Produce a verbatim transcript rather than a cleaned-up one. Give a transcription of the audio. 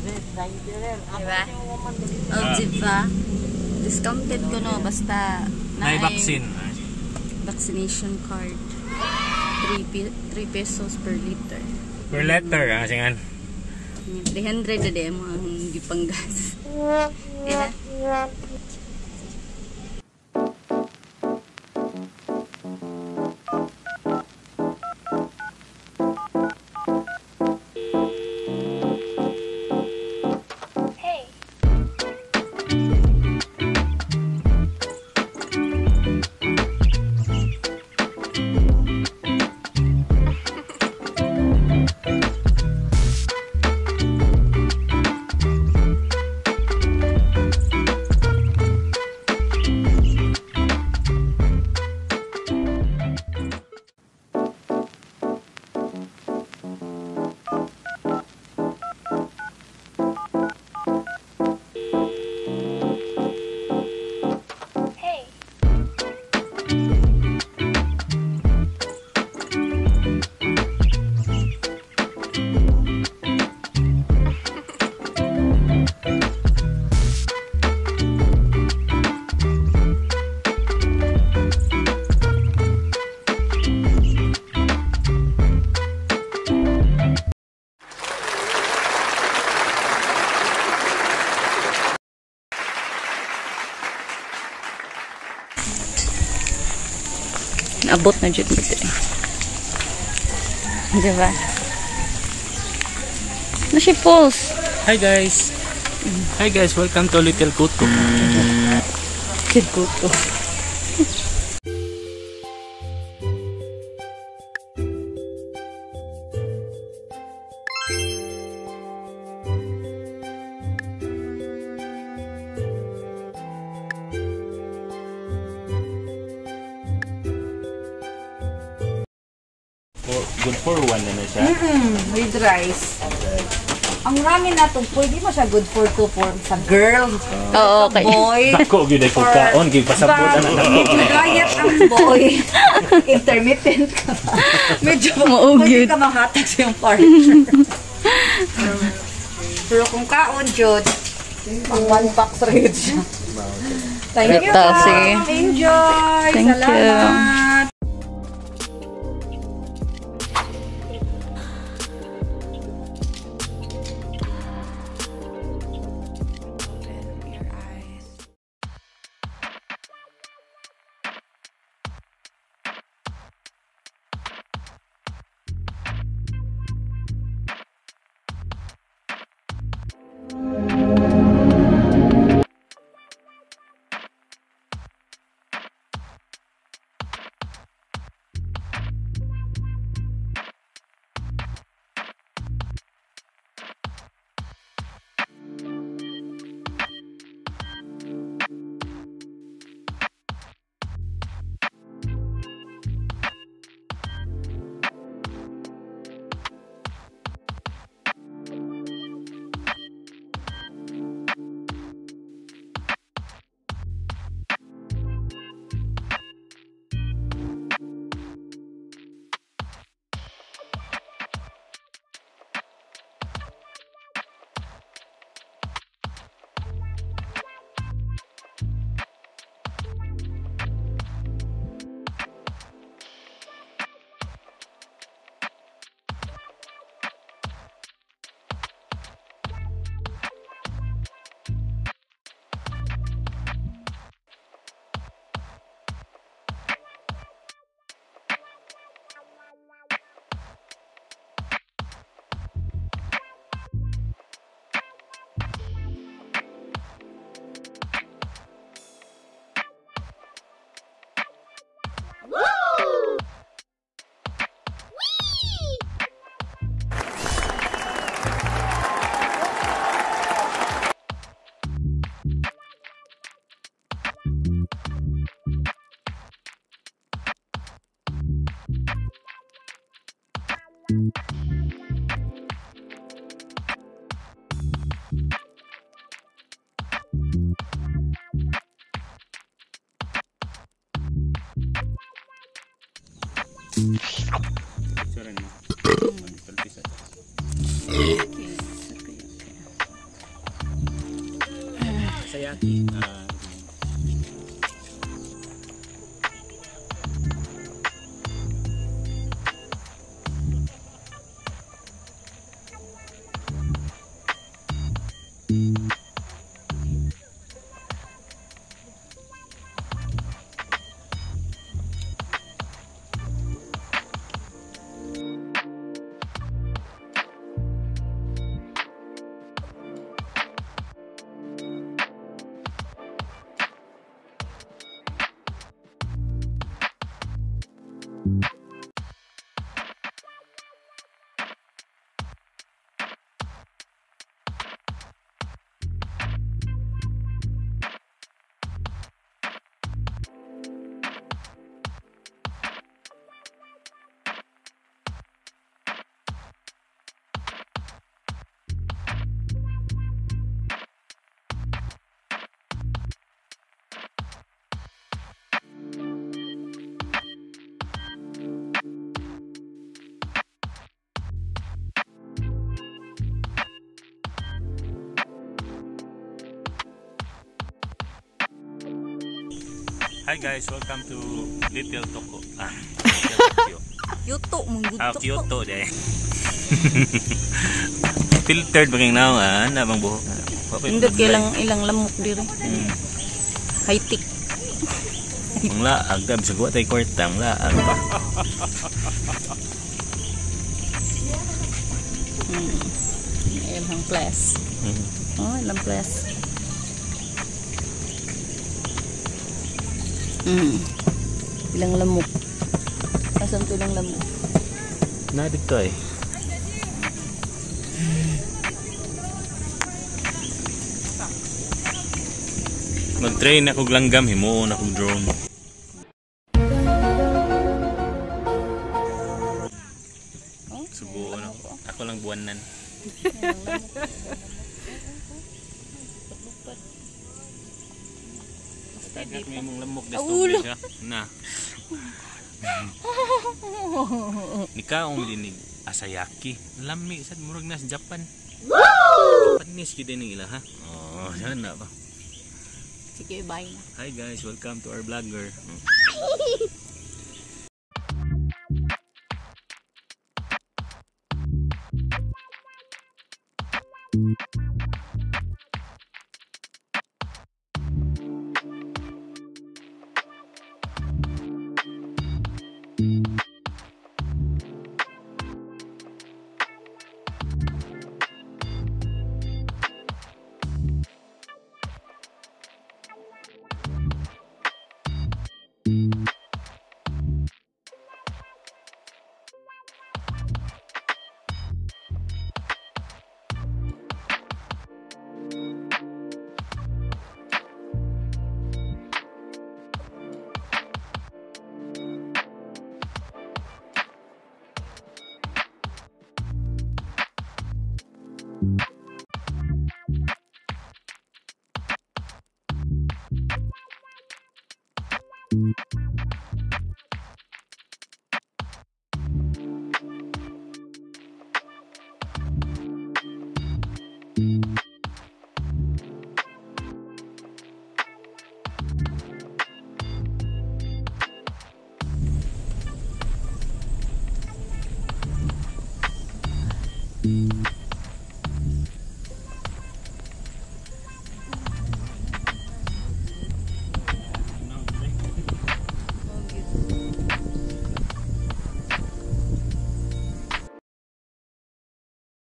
Diba? Oh, diba? Discounted ko no, basta may vaccine. Vaccination card. three pesos per liter. Per liter, ah, singan. three hundred na di mo ang gipanggas. Diba? Abot na dyan dito eh. Diba? Na si Pulse. Hi guys. Hi guys, welcome to Little KYOTO. Little KYOTO. Good for one na siya. Mm-mm, with rice. Ang ramen na ito, pwede mo siya good for two for sa girl. Oo, okay. Boy. Ako, yun ay pagkaon. Gipasabot na ako. Diet ang boy. Intermittent ka. Medyo pwede ka manghatag sa yung partner. Pero kung kaon, Jod, pang one pack rin siya. Thank you, ma'am. Enjoy. Thank Salamat. Takoyaki. Uh, Hi guys, welcome to Little Toko. Ah, Kyoto, mong good ah, to Kyoto day. Filtered bagay nawan, na bang buhok. Hindi ilang ilang lamok diri. Hmm. High tech. Ang laag, dam sa guwa tayo kwartang laag pa. Hmm. Ilang plus. Hmm. Oh, ilang plus. Hmm. Ilang lamok. Asan to ilang lamok? Na dito eh. Mag-train ako langgam, himuon ako drone. Oh, Subuon ako. Ako lang buwanan. Tagat mo yung lamok na Ulo. siya. Na. Nika ang dinig asayaki. Lami sad murag na sa Japan. Japanese gid ni ila ha. Oh, sana ba. sige, bye na. Hi guys, welcome to our vlogger. You